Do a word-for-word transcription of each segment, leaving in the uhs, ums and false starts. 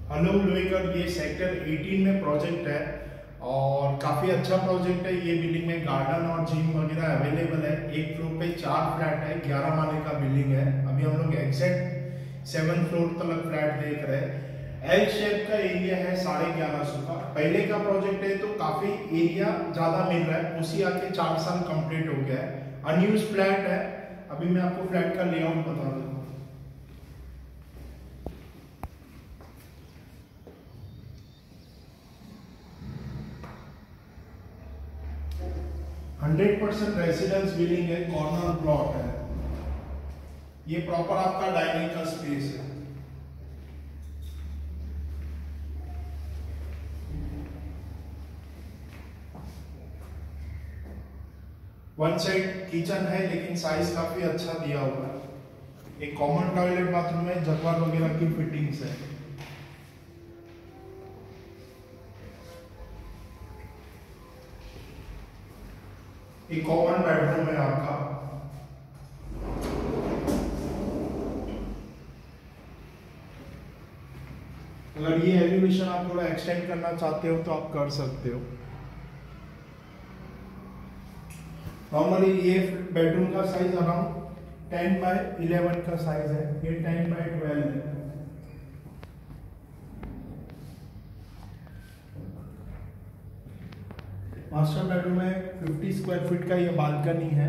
Hello लोहेकर, ये sector अठारह में प्रोजेक्ट है और काफ़ी अच्छा प्रोजेक्ट है। ये बिल्डिंग में गार्डन और जिम वगैरह अवेलेबल है। एक फ्लोर पे चार फ्लैट है, ग्यारह माले का बिल्डिंग है। अभी हम लोग एग्जैक्ट सेवन फ्लोर तक फ्लैट देख रहे हैं। एल शेप का एरिया है साढ़े ग्यारह सौ का। पहले का प्रोजेक्ट है तो काफ़ी एरिया ज़्यादा मिल रहा है, उसी आके चार साल कंप्लीट हो गया है। अनयूज फ्लैट है। अभी मैं आपको फ्लैट का लेआउट बता दूँ। हंड्रेड परसेंट रेसिडेंस बिल्डिंग है, कॉर्नर प्लॉट है। ये प्रॉपर आपका डाइनिंग का स्पेस है। वन साइड किचन है लेकिन साइज काफी अच्छा दिया हुआ है। एक कॉमन टॉयलेट बाथरूम है, जगवार वगैरह की फिटिंग्स है। एक कॉमन बेडरूम है आपका। अगर ये एलिवेशन आप थोड़ा एक्सटेंड करना चाहते हो तो आप कर सकते हो। नॉर्मली ये बेडरूम का size around ten by eleven का साइज है, ये टेन बाय ट्वेल्व है। मास्टर बेडरूम में पचास स्क्वायर फीट का ये बालकनी है।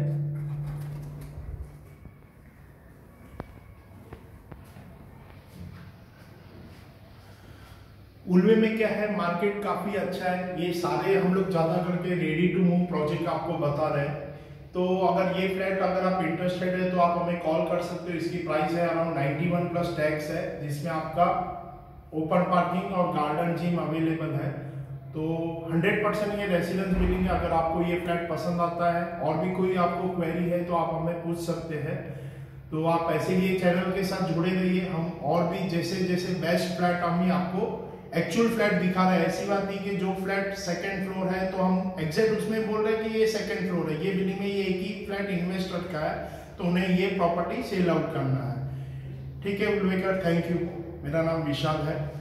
उल्वे में क्या है, मार्केट काफी अच्छा है। ये सारे हम लोग ज्यादा करके रेडी टू मूव प्रोजेक्ट आपको बता रहे हैं। तो अगर ये फ्लैट अगर आप इंटरेस्टेड है तो आप हमें कॉल कर सकते हो। इसकी प्राइस है around ninety one plus tax है, जिसमें आपका ओपन पार्किंग और गार्डन जिम अवेलेबल है। तो हंड्रेड परसेंट ये रेसिडेंस मिलेंगे। अगर आपको ये फ्लैट पसंद आता है और भी कोई आपको क्वेरी है तो आप हमें पूछ सकते हैं। तो आप ऐसे ही चैनल के साथ जुड़े रहिए। हम और भी जैसे जैसे बेस्ट फ्लैट हम ही आपको एक्चुअल फ्लैट दिखा रहे हैं। ऐसी बात नहीं कि जो फ्लैट सेकंड फ्लोर है तो हम एग्जैक्ट उसमें बोल रहे हैं कि ये सेकंड फ्लोर है। ये बिल्डिंग में ये एक ही फ्लैट इन्वेस्टर का है, तो उन्हें ये प्रॉपर्टी सेल आउट करना है। ठीक है लोहेकर, थैंक यू। मेरा नाम विशाल है।